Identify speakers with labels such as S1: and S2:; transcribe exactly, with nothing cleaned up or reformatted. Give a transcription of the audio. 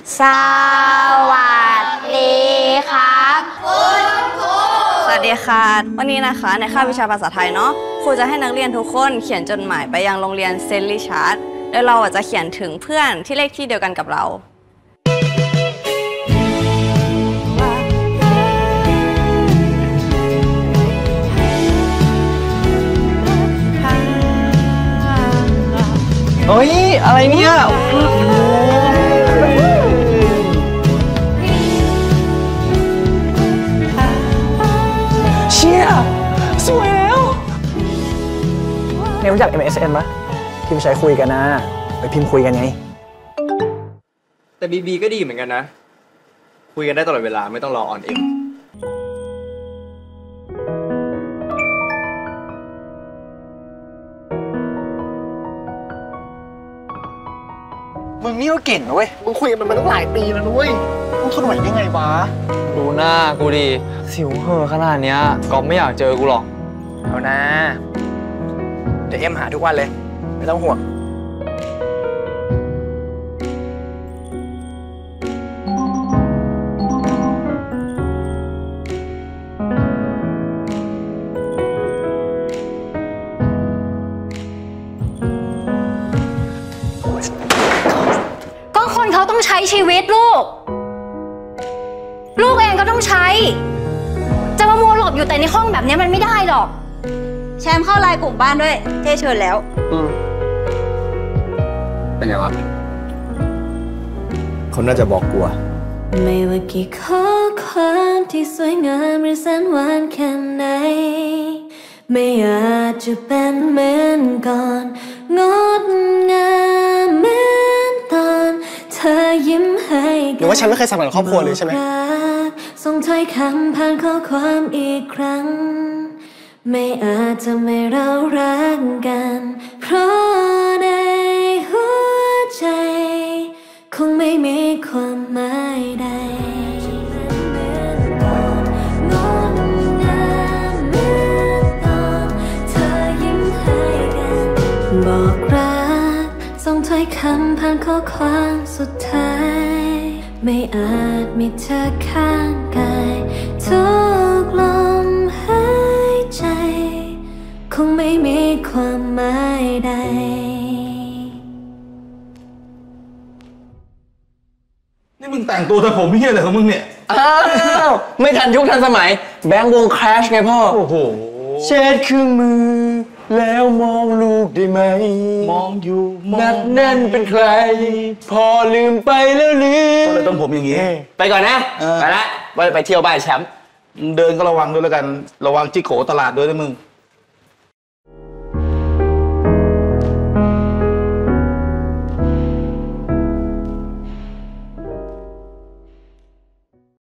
S1: สวัสดีครับคุณครูสวัสดีค่ะวันนี้นะคะในคาบวิชาภาษาไทยเนาะครูจะให้นักเรียนทุกคนเขียนจดหมายไปยังโรงเรียนเซนต์ริชาร์ดโดยเราจะเขียนถึงเพื่อนที่เลขที่เดียวกันกับเรา
S2: เฮ้ยอะไรเนี่ยเชี่ยสวยแล้วเนี่ยรู้จัก เอ็ม เอส เอ็น ไหมที่ใช้คุยกันนะไปพิมพ์คุยกันไง
S3: แต่ บี บี ก็ดีเหมือนกันนะคุยกันได้ตลอดเวลาไม่ต้องรอออนเอ็ม
S2: มึงนี่ก็เก่งนะเว้ยมึงคุยกันมันมาตั้งหลายปีแล้วนุ้ยมึงทนไหวได้ไงวะ
S4: ดูหน้ากูดิสิวเห่อขนาดเนี้ยก็ไม่อยากเจอกูหรอก
S2: เอานะเดี๋ยวเอ็มหาทุกวันเลยไม่ต้องห่วง
S1: คนเขาต้องใช้ชีวิตลูกลูกเองก็ต้องใช้จะมามัวหลบอยู่แต่ในห้องแบบนี้มันไม่ได้หรอกแชมป์เข้าไลน์กลุ่มบ้านด้วยเท่เชิญแล้ว
S3: อืมเป็นไงวะเขาน่าจะบอกกลัว
S1: ไม่ว่ากี่ข้อความที่สวยงามหรือแสนหวานแค่ไหนไม่อาจจะเป็นเหมือนก่อนงดงามเหมือนตอนเธอยิ้มให้
S2: หรือว่าฉันไม่เคยสัมผัสครอบครัวเลยใช่ไหม
S1: ส่งถ้อยคำผ่านข้อความอีกครั้งไม่อาจจะไม่เรารักกันเพราะในหัวใจคงไม่มีความหมายใดบอกรักส่งถ้อยคำผ่านข้อความสุดท้ายไม่อาจมีเธอข้างกายทุกลมหายใจคงไม่มีความหมายใด
S5: นี่มึงแต่งตัวแต่ผมเฮี้ยอะไรของมึงเนี่ย
S2: อ้าวไม่ทันยุคทันสมัยแบงค์วงแคชไงพ่อ
S5: โอ้โห
S2: เช็ดเครื่องมือแล้วมองลูกได้ไหม
S5: มองอยู่
S2: นัดแน่นเป็นใครพอลืมไปแล้วลืม
S5: ก็เลยต้องผมอย่างงี้
S2: ไปก่อนนะไปละไปไปเที่ยวบ้านแชมป์
S5: เดินก็ระวังด้วยแล้วกันระวังจิโกตลาดด้วยนะมึง